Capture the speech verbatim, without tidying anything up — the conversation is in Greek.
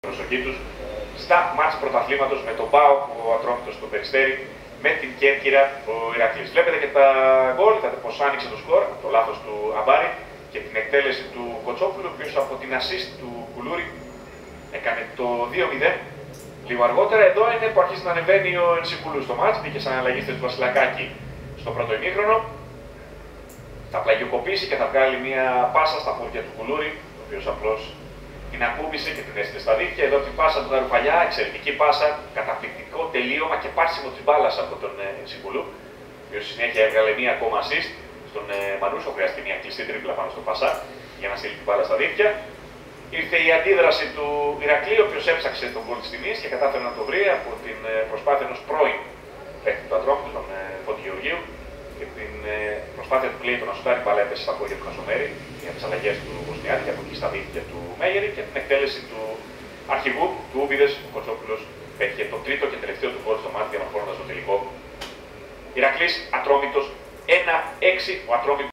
προσοχή τους στα μάτς πρωταθλήματος με τον ΠΑΟΚ, ο Ατρόμητος στο Περιστέρι, με την Κέρκυρα ο Ηρακλής. Βλέπετε και τα γκολ, είδατε πως άνοιξε το σκορ, το λάθος του Αμπάρη και την εκτέλεση του Κοτσόπουλου, ο οποίος από την assist του Κουλούρη έκανε το δύο μηδέν. Λίγο αργότερα, εδώ είναι που αρχίζει να ανεβαίνει ο Ενσικούλου στο μάτς, μπήκε σαν αλλαγίστες του Βασιλακάκη στο πρώτο ημίχρονο. Θα πλαγιοκοπήσει και θα βγάλει μια πάσα στα πόδια του Κουλούρη, ο οποίος απλώς την ακούμπησε και την έστειλε στα δίχτυα. Εδώ την πάσα του Δαρουφαλιά, εξαιρετική πάσα, καταπληκτικό τελείωμα και πάρσιμο της μπάλας από τον Ενσικούλου, ο οποίος στη συνέχεια έβγαλε μία ακόμα assist στον Μανούσο. Χρειάστηκε μια κλειστή τρίπλα πάνω στο Πασά για να στείλει την μπάλα στα δίχτυα. Ήρθε η αντίδραση του Ηρακλή, ο οποίος έψαξε τον γκολ της τιμής και κατάφερε να το βρει από την προσπάθεια ενός πρώην παίκτη του Ατρόμητου, τον Φώτη Γεωργίου, και την προσπάθεια του Κλέιτον να σουτάρει μπάλα έπεσε στα πόδια του Χασομέρη για τις αλλαγές του Βοσνιάτη και από εκεί στα δίχτυα του Μέγερη και την εκτέλεση του αρχηγού του Ούβιδες. Ο Κοτσόπουλος πέτυχε το τρίτο και τελευταίο του γκολ στο μάτι, διαμορφώνοντας το τελικό. Ηρακλής Ατρόμητος ένα έξι, ο Ατρόμητος